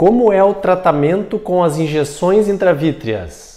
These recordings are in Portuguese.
Como é o tratamento com as injeções intravítreas?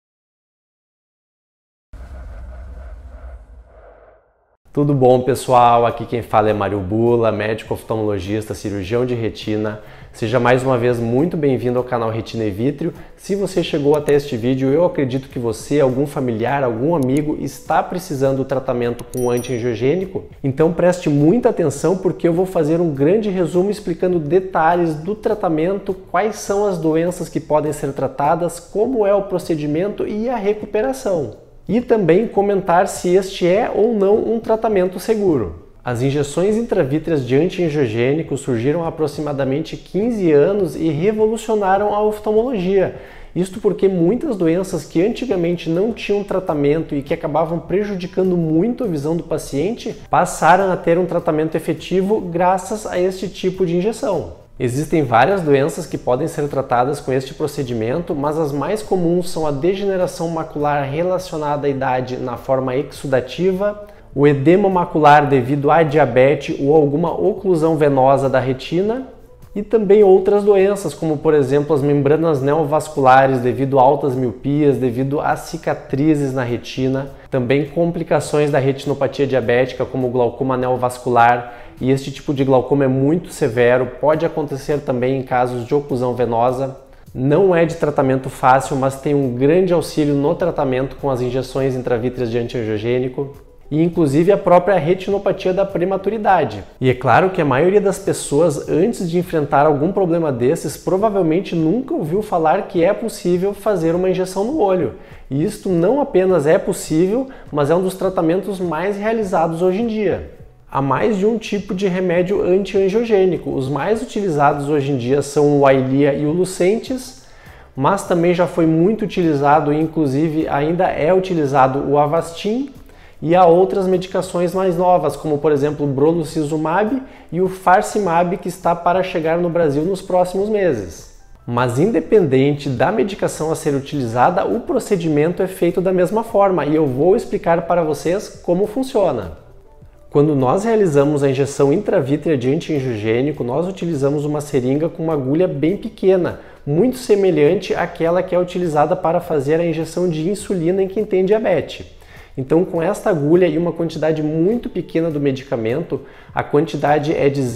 Tudo bom, pessoal? Aqui quem fala é Mário Bula, médico oftalmologista, cirurgião de retina. Seja mais uma vez muito bem-vindo ao canal Retina e Vítreo. Se você chegou até este vídeo, eu acredito que você, algum familiar, algum amigo está precisando do tratamento com anti-angiogênico. Então preste muita atenção porque eu vou fazer um grande resumo explicando detalhes do tratamento, quais são as doenças que podem ser tratadas, como é o procedimento e a recuperação. E também comentar se este é ou não um tratamento seguro. As injeções intravítreas de anti-angiogênico surgiram há aproximadamente 15 anos e revolucionaram a oftalmologia. Isto porque muitas doenças que antigamente não tinham tratamento e que acabavam prejudicando muito a visão do paciente, passaram a ter um tratamento efetivo graças a este tipo de injeção. Existem várias doenças que podem ser tratadas com este procedimento, mas as mais comuns são a degeneração macular relacionada à idade na forma exudativa, o edema macular devido à diabetes ou alguma oclusão venosa da retina, e também outras doenças, como por exemplo as membranas neovasculares devido a altas miopias, devido a cicatrizes na retina, também complicações da retinopatia diabética, como o glaucoma neovascular, e este tipo de glaucoma é muito severo, pode acontecer também em casos de oclusão venosa. Não é de tratamento fácil, mas tem um grande auxílio no tratamento com as injeções intravítreas de anti-angiogênico e inclusive a própria retinopatia da prematuridade. E é claro que a maioria das pessoas, antes de enfrentar algum problema desses, provavelmente nunca ouviu falar que é possível fazer uma injeção no olho. E isto não apenas é possível, mas é um dos tratamentos mais realizados hoje em dia. Há mais de um tipo de remédio anti-angiogênico. Os mais utilizados hoje em dia são o Eylea e o Lucentis, mas também já foi muito utilizado e inclusive ainda é utilizado o Avastin, e há outras medicações mais novas, como por exemplo o Brolucizumab e o Farcimab, que está para chegar no Brasil nos próximos meses. Mas independente da medicação a ser utilizada, o procedimento é feito da mesma forma e eu vou explicar para vocês como funciona. Quando nós realizamos a injeção intravítrea de anti-angiogênico, nós utilizamos uma seringa com uma agulha bem pequena, muito semelhante àquela que é utilizada para fazer a injeção de insulina em quem tem diabetes. Então, com esta agulha e uma quantidade muito pequena do medicamento, a quantidade é de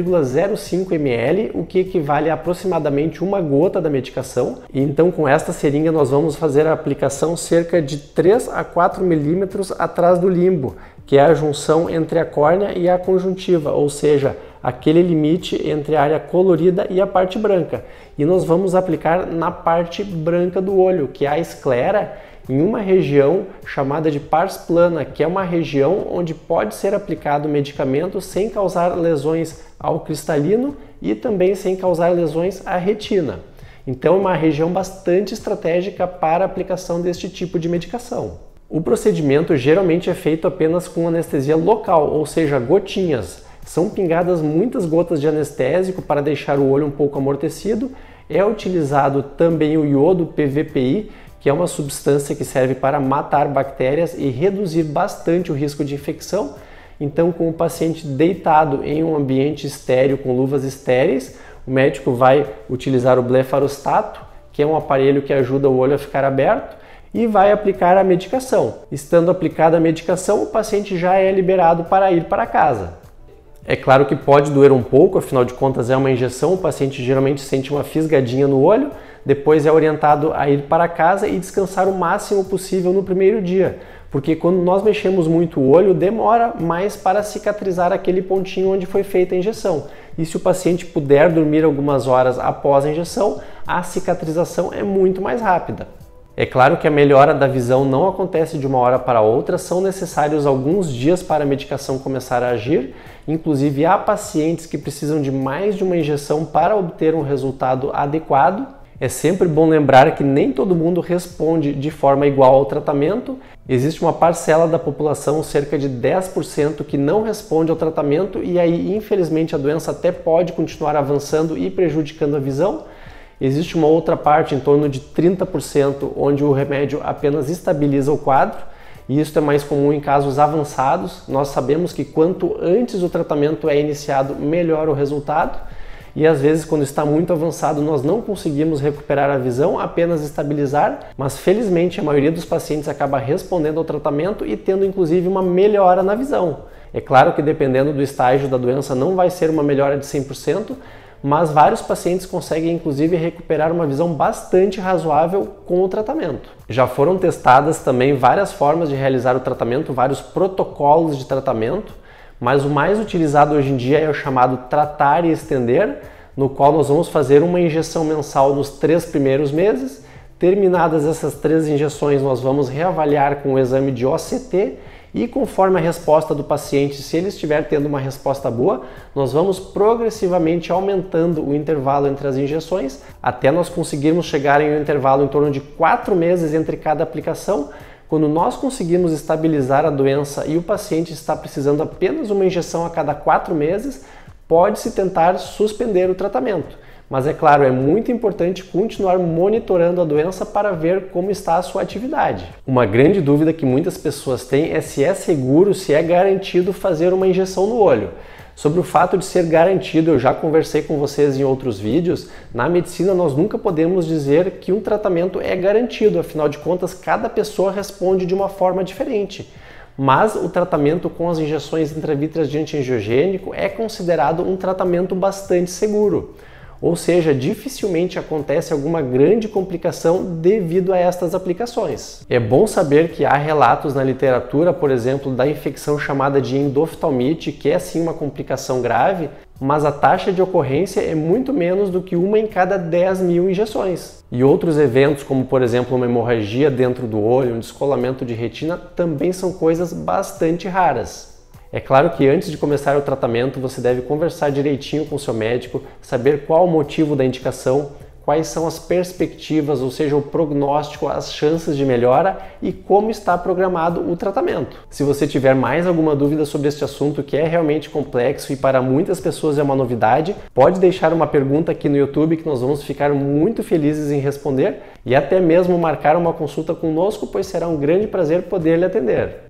0,05 ml, o que equivale a aproximadamente uma gota da medicação. E então, com esta seringa, nós vamos fazer a aplicação cerca de 3 a 4 milímetros atrás do limbo, que é a junção entre a córnea e a conjuntiva, ou seja, aquele limite entre a área colorida e a parte branca. E nós vamos aplicar na parte branca do olho, que é a esclera, em uma região chamada de pars plana, que é uma região onde pode ser aplicado o medicamento sem causar lesões ao cristalino e também sem causar lesões à retina. Então é uma região bastante estratégica para a aplicação deste tipo de medicação. O procedimento geralmente é feito apenas com anestesia local, ou seja, gotinhas. São pingadas muitas gotas de anestésico para deixar o olho um pouco amortecido. É utilizado também o iodo PVPI, que é uma substância que serve para matar bactérias e reduzir bastante o risco de infecção. Então, com o paciente deitado em um ambiente estéril com luvas estéreis, o médico vai utilizar o blefarostato, que é um aparelho que ajuda o olho a ficar aberto, e vai aplicar a medicação. Estando aplicada a medicação, o paciente já é liberado para ir para casa. É claro que pode doer um pouco, afinal de contas é uma injeção, o paciente geralmente sente uma fisgadinha no olho, depois é orientado a ir para casa e descansar o máximo possível no primeiro dia, porque quando nós mexemos muito o olho, demora mais para cicatrizar aquele pontinho onde foi feita a injeção. E se o paciente puder dormir algumas horas após a injeção, a cicatrização é muito mais rápida. É claro que a melhora da visão não acontece de uma hora para outra, são necessários alguns dias para a medicação começar a agir, inclusive há pacientes que precisam de mais de uma injeção para obter um resultado adequado. É sempre bom lembrar que nem todo mundo responde de forma igual ao tratamento. Existe uma parcela da população, cerca de 10%, que não responde ao tratamento e aí, infelizmente, a doença até pode continuar avançando e prejudicando a visão. Existe uma outra parte, em torno de 30%, onde o remédio apenas estabiliza o quadro. E isso é mais comum em casos avançados. Nós sabemos que quanto antes o tratamento é iniciado, melhor o resultado. e às vezes quando está muito avançado nós não conseguimos recuperar a visão, apenas estabilizar, mas felizmente a maioria dos pacientes acaba respondendo ao tratamento e tendo inclusive uma melhora na visão. É claro que dependendo do estágio da doença não vai ser uma melhora de 100%, mas vários pacientes conseguem inclusive recuperar uma visão bastante razoável com o tratamento. Já foram testadas também várias formas de realizar o tratamento, vários protocolos de tratamento, mas o mais utilizado hoje em dia é o chamado tratar e estender, no qual nós vamos fazer uma injeção mensal nos 3 primeiros meses. Terminadas essas 3 injeções, nós vamos reavaliar com o exame de OCT e conforme a resposta do paciente, se ele estiver tendo uma resposta boa, nós vamos progressivamente aumentando o intervalo entre as injeções até nós conseguirmos chegar em um intervalo em torno de 4 meses entre cada aplicação. Quando nós conseguimos estabilizar a doença e o paciente está precisando apenas uma injeção a cada 4 meses, pode-se tentar suspender o tratamento. Mas é claro, é muito importante continuar monitorando a doença para ver como está a sua atividade. Uma grande dúvida que muitas pessoas têm é se é seguro, se é garantido fazer uma injeção no olho. Sobre o fato de ser garantido, eu já conversei com vocês em outros vídeos. Na medicina nós nunca podemos dizer que um tratamento é garantido, afinal de contas cada pessoa responde de uma forma diferente. Mas o tratamento com as injeções intravítreas de antiangiogênico é considerado um tratamento bastante seguro. Ou seja, dificilmente acontece alguma grande complicação devido a estas aplicações. É bom saber que há relatos na literatura, por exemplo, da infecção chamada de endoftalmite, que é sim uma complicação grave, mas a taxa de ocorrência é muito menos do que uma em cada 10.000 injeções. E outros eventos, como por exemplo uma hemorragia dentro do olho, um descolamento de retina, também são coisas bastante raras. É claro que antes de começar o tratamento você deve conversar direitinho com o seu médico, saber qual o motivo da indicação, quais são as perspectivas, ou seja, o prognóstico, as chances de melhora e como está programado o tratamento. Se você tiver mais alguma dúvida sobre este assunto que é realmente complexo e para muitas pessoas é uma novidade, pode deixar uma pergunta aqui no YouTube que nós vamos ficar muito felizes em responder e até mesmo marcar uma consulta conosco, pois será um grande prazer poder lhe atender.